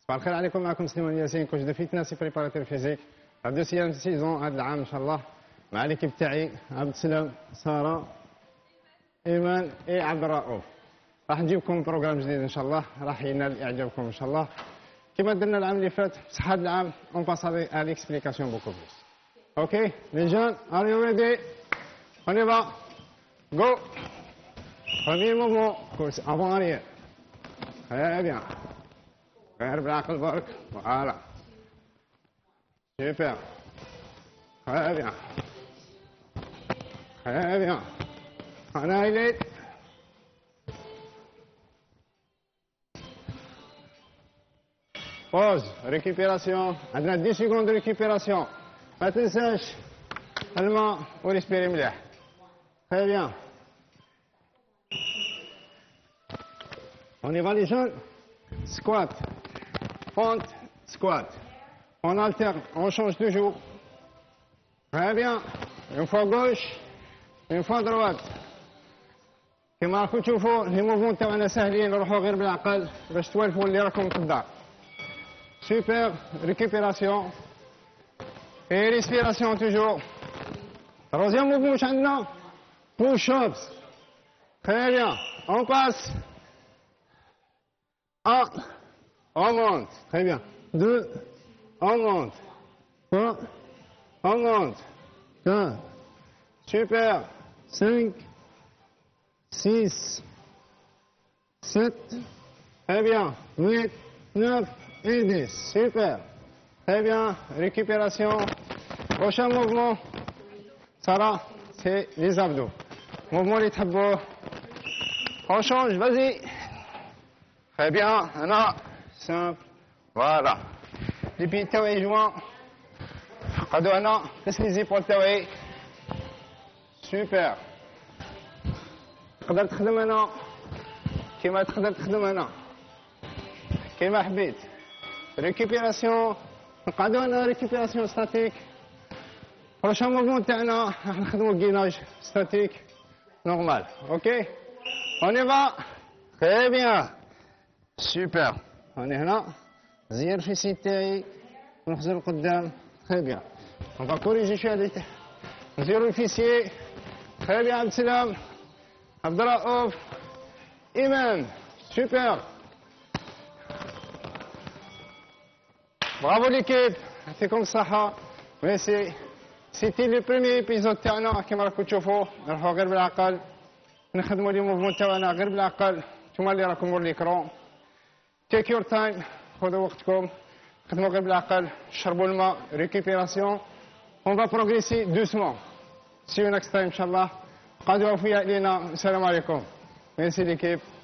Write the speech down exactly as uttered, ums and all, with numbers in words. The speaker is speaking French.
صباح الخير عليكم، معكم سليمان ياسين كوتش دو فيتنس بريباراتور فيزيك. لا دوسيام سيزون هذا العام ان شاء الله مع ليكيب تاعي عبد السلام، ساره، ايمان اي عبد الرؤوف. راح نجيبكم بروغرام جديد ان شاء الله راح ينال اعجابكم ان شاء الله كما درنا العام اللي فات. بصح هذا العام اون باس على ليكسبليكاسيون بوكو بلوس. اوكي لي جون ار يو ريدي؟ اون y va جو. premier mouvement course avant arrière. très bien. غير بالعقل برك. فوالا سوبر. très bien. très bien. انا إليك. Pause, récupération. عندنا dix secondes de récupération. ما تنساش الماء وريسبيري مليح. Très bien. On y va les jeunes. Squat. Fente, squat. On alterne, on change toujours. Très bien. Une fois gauche, une fois droite. كما راكم تشوفوا لي موفمون تاعنا ساهلين، نروحوا غير بالعقل باش توالفوا اللي راكم في الدار. Super, récupération et respiration toujours. Troisième mouvement maintenant, push-ups. Très bien, on passe. Un, on monte. Très bien. Deux, on monte. Trois, on monte. Quatre, super. Cinq, six, sept, très bien. Huit, neuf, et dix. Super. Très bien. Récupération. Prochain mouvement. Sarah, c'est les abdos. Mouvement les tabous. On change, vas-y. Très bien. Anna. Simple. Voilà. Les pieds تاوعي joints. قادو أنا. Laisse les épaules تاوعي. Super. تقدر تخدم أنا. كيما تقدر تخدم أنا. كيما حبيت. récupération. نقعدوا هنا récupération statique. prochain mouvement تاعنا راح نخدموا gainage statique normal. ok on y va. très bien. super. راني هنا نزير الفيسي تاعي ونخزر لقدام. très bien. on va corriger شويه هذه نزيرو الفيسي. très bien عبد السلام، عبد الرؤوف، إيمان. super. Bravo l'équipe, يعطيكم الصحة. ميرسي. سيتي لو بروميي ايبيزود تاعنا كيما راكم تشوفوا نروحوا غير بالعقل نخدموا لي موفمون تاعنا غير بالعقل. نتوما اللي راكم مور ليكرون. تيك يور تايم، خذوا وقتكم، خدموا غير بالعقل، شربوا الماء، ريكوبيراسيون. اون فا بروغريسي دوسمون. سي يو نيكست تايم ان شاء الله. قعدوا وفياء لينا. السلام عليكم. ميرسي ليكيب.